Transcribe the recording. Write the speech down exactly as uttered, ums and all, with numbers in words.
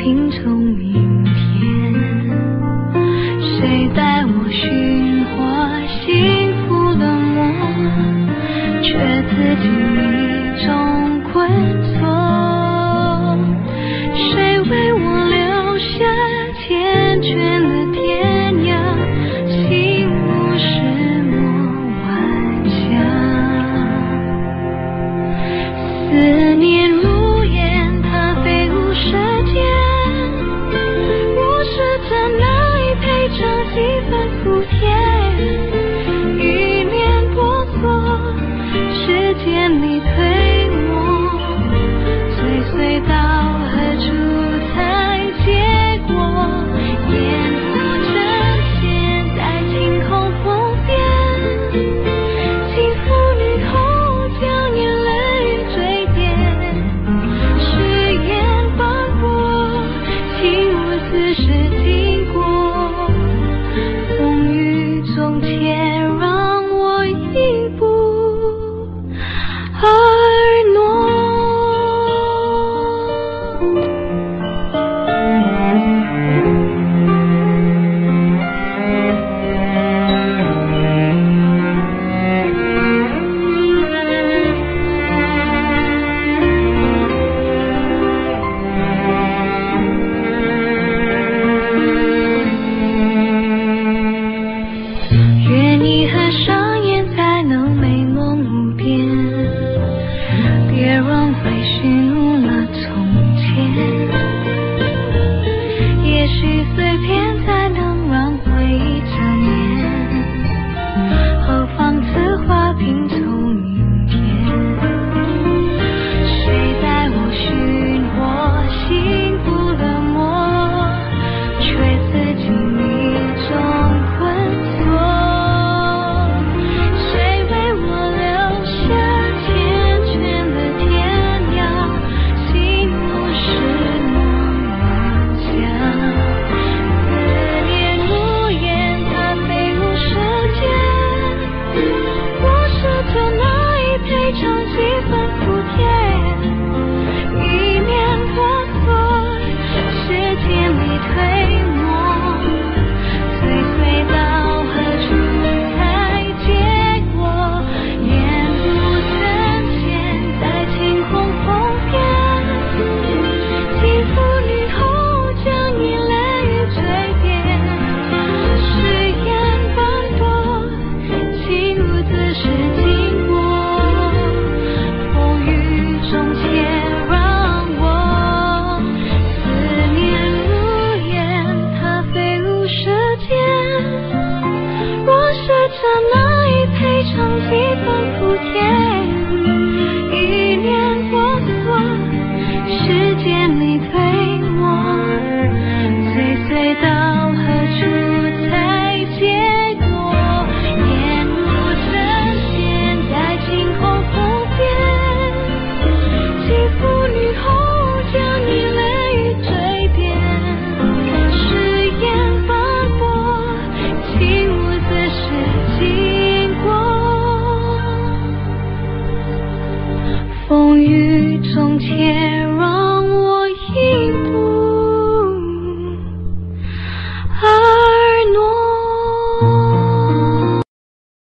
拼凑明天。谁带我寻获幸福的梦，却自己一种困锁。谁为我留下缱绻的天涯，心无石墨万家。思念如烟，它飞舞舌尖，我试着难以配上几分苦甜，一面婆娑，时间里推磨，岁岁到何处才结果？烟雾正现在晴空风边，轻抚女后将眼泪坠点，誓言斑驳，轻舞此时经过，风雨中且让我一步而挪。愿你合上眼才能美梦无边，别轮回寻了从前，也许碎片才能让回忆缠绵，何妨此花拼凑明天。谁带我寻获幸福的梦，却自己一种困锁。谁为我留下缱绻的天涯，心无石墨万家。思念如烟，它飞舞舌尖，我试着难以配上几分苦甜，一面婆娑，时间里推磨，岁岁到何处才结果？烟雾深陷在晴空风边，轻抚女后将眼泪坠点，誓言斑驳，轻舞此时经过，风雨中且让我。思念如烟，它飞舞舌尖，我试着难以配上几分苦甜，一面婆娑，时间里推磨，岁岁到何处才结果？烟雾深陷在晴空风边，轻抚女后将眼泪坠点，誓言斑驳，轻舞此时经过，风雨中且